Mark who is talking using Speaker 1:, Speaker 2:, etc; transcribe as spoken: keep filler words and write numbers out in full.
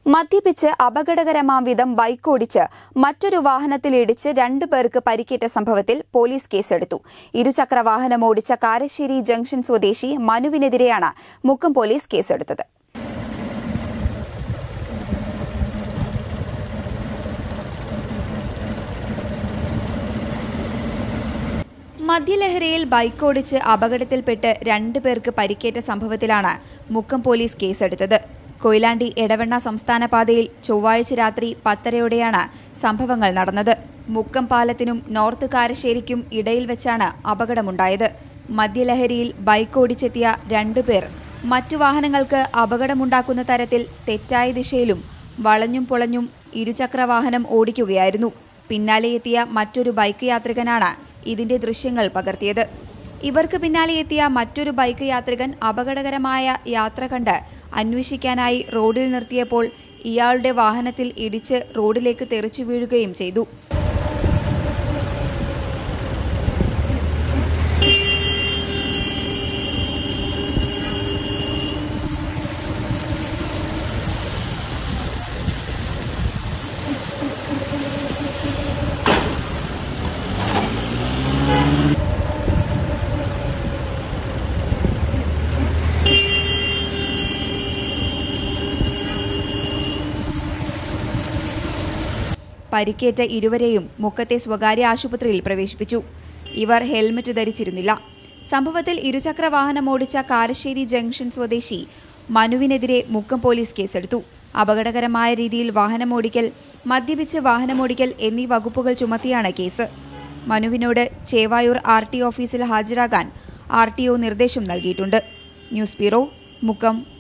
Speaker 1: മദ്യപിച്ച് അപകടകരമാം വിധം ബൈക്കോടിച്ച് മറ്റൊരു വാഹനത്തിലിടിച്ച് രണ്ടു പേർക്ക് പരിക്കേറ്റ സംഭവത്തിൽ പോലീസ് കേസെടുത്തു. ഇരുചക്ര വാഹനമോടിച്ച കാരശ്ശേരി ജംഗ്ഷൻ സ്വദേശി മനുവിനെതിരെയാണ് മുക്കം പോലീസ് കേസെടുത്തത്. മദ്യലഹരിയിൽ ബൈക്കോടിച്ച് അപകടത്തിൽപ്പെട്ട് രണ്ടു പേർക്ക് പരിക്കേറ്റ സംഭവത്തിലാണ് മുക്കം പോലീസ് കേസെടുത്തത്. കൊയിലാണ്ടി എടവണ്ണ സംസ്ഥാന പാതയിൽ ചൊവ്വാഴ്ച രാത്രി പത്തരയോടെയാണ് സംഭവങ്ങൾ നടന്നത്. മുക്കം പാലത്തിനും നോർത്ത് കാരശ്ശേരിക്കും ഇടയിൽ വെച്ചാണ് അപകടമുണ്ടായത്. മദ്യലഹരിയിൽ ബൈക്കോടിച്ചെത്തിയ രണ്ടുപേർ മറ്റു വാഹനങ്ങൾക്ക് അപകടമുണ്ടാക്കുന്ന തരത്തിൽ തെറ്റായ ദിശയിലും വളഞ്ഞും പൊളഞ്ഞും ഇരുചക്ര വാഹനം ഓടിക്കുകയായിരുന്നു. പിന്നാലെ എത്തിയ മറ്റൊരു ബൈക്ക് യാത്രികനാണ് ഇതിന്റെ ദൃശ്യങ്ങൾ പകർത്തിയത്. ഇവർക്ക് പിന്നാലെ എത്തിയ മറ്റൊരു ബൈക്ക് യാത്രികൻ അപകടകരമായ യാത്ര കണ്ട് അന്വേഷിക്കാനായി റോഡിൽ നിർത്തിയപ്പോൾ ഇയാളുടെ വാഹനത്തിൽ ഇടിച്ച് റോഡിലേക്ക് തെറിച്ചു വീഴുകയും ചെയ്തു. പരിക്കേറ്റ ഇരുവരെയും മുക്കത്തെ സ്വകാര്യ ആശുപത്രിയിൽ പ്രവേശിപ്പിച്ചു. ഇവർ ഹെൽമറ്റ് ധരിച്ചിരുന്നില്ല. സംഭവത്തിൽ ഇരുചക്ര വാഹനമോടിച്ച കാരശ്ശേരി ജംഗ്ഷൻ സ്വദേശി മനുവിനെതിരെ മുക്കം പോലീസ് കേസെടുത്തു. അപകടകരമായ രീതിയിൽ വാഹനമോടിക്കൽ, മദ്യപിച്ച് വാഹനമോടിക്കൽ എന്നീ വകുപ്പുകൾ ചുമത്തിയാണ് കേസ്. മനുവിനോട് ചേവായൂർ ആർ ടി ഓഫീസിൽ ഹാജരാകാൻ ആർ ടി ഒ നിർദ്ദേശം നൽകിയിട്ടുണ്ട്. News bureau, Mukkam.